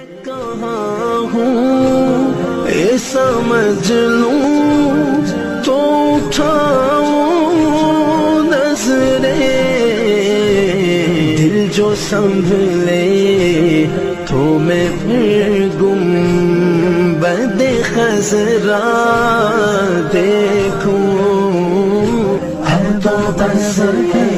कहाँ हूँ ये समझ लूँ तो उठाऊँ नजरें, दिल जो संभले तो मैं फिर गुंबद खज़रा देखूं। है तो बस